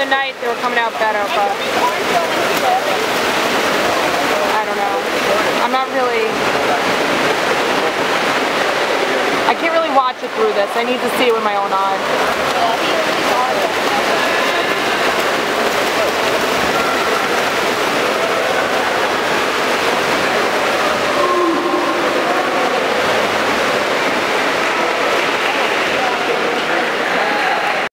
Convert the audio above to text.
the night they were coming out better, but I don't know. I'm not really... I can't really watch it through this. I need to see it with my own eyes.